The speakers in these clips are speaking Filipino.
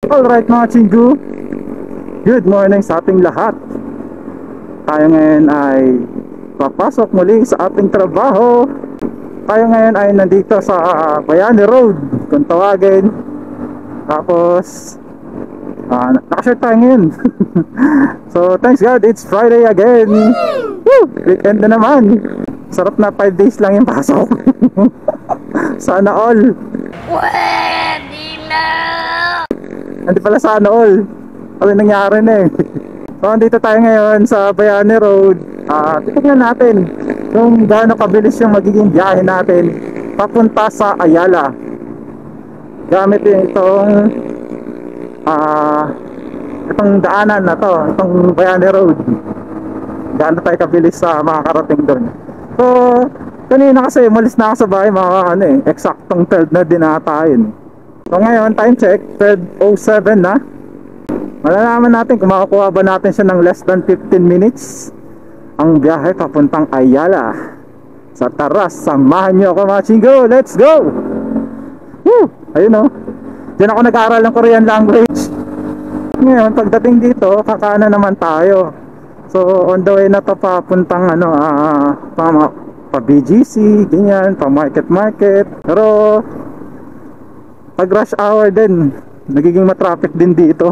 Alright mga Chingu, good morning sa ating lahat. Tayo ngayon ay papasok muli sa ating trabaho. Tayo ngayon ay nandito sa Bayani Road kung tawagin. Tapos nakashare tayo ngayon. So thanks God, it's Friday again. Woo! Weekend na naman. Sarap na 5 days lang yung pasok. Sana all. Pwede na! Hindi pala sana all. Kasi nangyari na eh. So andito tayo ngayon sa Bayani Road. Titignan natin kung gaano kabilis yung magiging biyahe natin papunta sa Ayala. Gamit yung itong daanan na to, itong Bayani Road. Gaano tayo kabilis sa makakarating doon. So kanina kasi malis na ako sa bahay, eksaktong 12 na din ata yun. So ngayon, time check, 12:07 na. Malalaman natin kung makakuha ba natin siya ng less than 15 minutes ang biyahe papuntang Ayala. Sa tara, samahan nyo ako mga Chingo, let's go! Woo! Ayun o, diyan ako nag-aaral ng Korean language. Ngayon, pagdating dito, kakana naman tayo. So on the way na to papuntang pa BGC, ganyan, pa market. Pero pag rush hour din, nagiging matraffic din dito.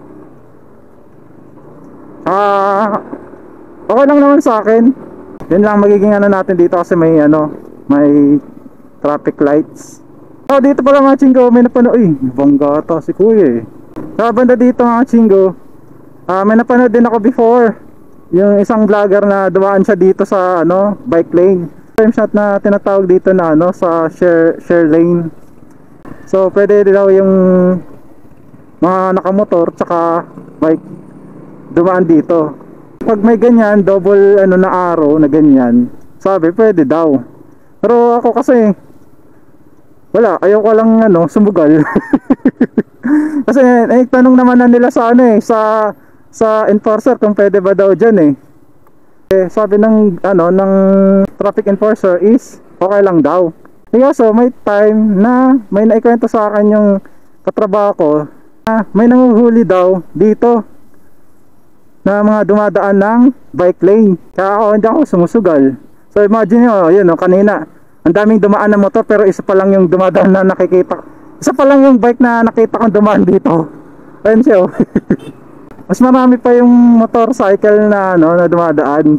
Okay lang naman sa akin. Yun lang magiging natin dito kasi may traffic lights. Dito pala mga Chingo, may napanood. Bangga to si kuya eh. Sa banda dito mga Chingo, may napanood din ako before. Yung isang vlogger na dumaan siya dito sa bike lane. Time shot na tinatawag dito na sa share lane. So pwede daw yung mga nakamotor tsaka bike dumaan dito. Pag may ganyan, double na arrow na ganyan, sabi pwede daw. Pero ako kasi wala, ayoko lang sumugal. Kasi tanong naman na nila sa sa enforcer kung pwede ba daw dyan sabi ng traffic enforcer is okay lang daw. Kaya so may time na may naikwento sa akin yung katrabaho ko na may nanguhuli daw dito na mga dumadaan ng bike lane. Kaya hindi ako sumusugal. So imagine nyo, yun kanina ang daming dumaan na motor pero isa pa lang yung dumadaan na nakikita. Isa pa lang yung bike na nakita kong dumaan dito. Ayun siya. Mas marami pa yung motorcycle na na dumadaan.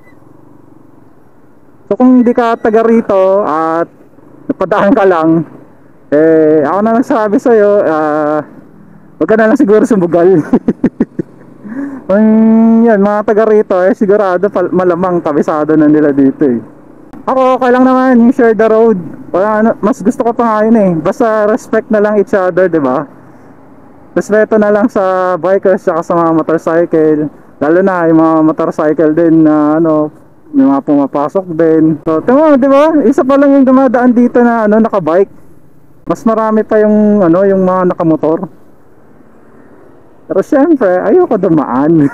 So kung hindi ka taga rito at napadaan ka lang, ako na nagsabi sa'yo, wag ka na lang siguro sumugal. Kung yan, mga taga rito sigurado malamang kabisado na nila dito Ako okay lang naman yung share the road. Mas gusto ko pa nga yun basta respect na lang each other, diba? Respeto na lang sa bikers at sa mga motorcycle. Lalo na yung mga motorcycle din na may mga pumapasok din. So tama, di ba? Isa pa lang yung dumadaan dito na nakabike. Mas marami pa yung yung mga nakamotor. Pero syempre, ayoko dumaan.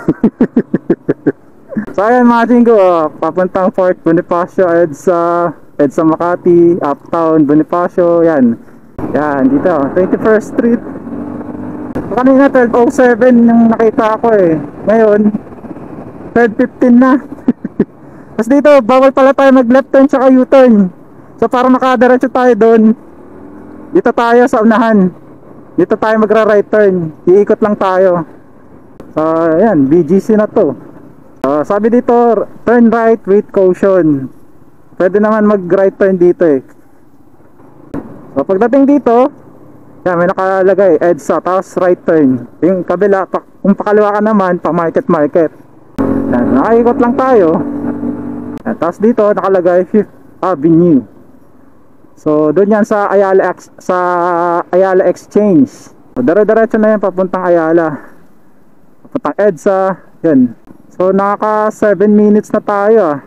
So ayan mga Chingo, papuntang Fort Bonifacio, EDSA Makati, Uptown Bonifacio, yan dito, 21st Street. Kanina 12:07 yung nakita ko ngayon 12:15 na. Tapos dito bawal pala tayo mag left turn tsaka U-turn. So para makadiretso tayo doon, dito tayo sa unahan. Dito tayo magra right turn, iikot lang tayo. So ayan, BGC na to. Sabi dito turn right with caution. Pwede naman mag right turn dito So pagdating dito, may nakalagay EDSA, tapos right turn. Yung kabila, kung pakaliwa ka naman, pa market. Nakaikot lang tayo. Tapos dito nakalagay 5th Avenue. So doon yan sa Ayala Exchange. So dire-diretso na yan papuntang Ayala, papuntang EDSA. Yan. So nakaka 7 minutes na tayo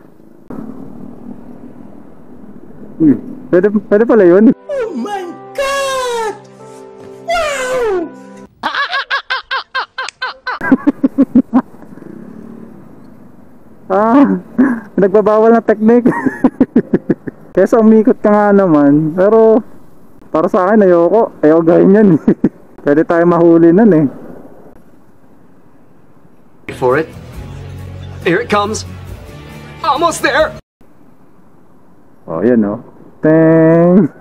Pwede pala yun. Oh my God! Wow! Nagbabawal na technique. Kesa umikot ka nga naman. Pero para sa akin ayoko gawin yan. Pwede tayo mahuli nun eh. Wait for it. Here it comes. Almost there. Oh, yan oh. Teng!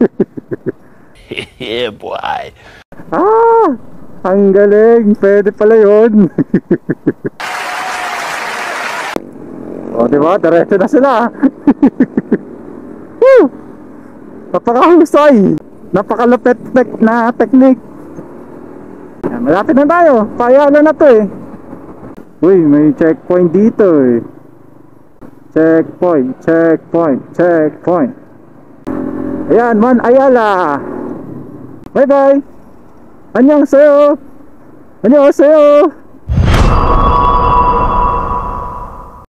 Yeah, boy. Ah! Ang galing! Pwede pala yun! O, diba? Diretso na sila! Woo! Napakahusay! Napakalupit na technique! Yan, malapit na tayo! Payala na to eh! Uy, may checkpoint dito eh! Checkpoint! Checkpoint! Checkpoint! Ayan, Man Ayala! Bye bye! 안녕하세요! 안녕하세요!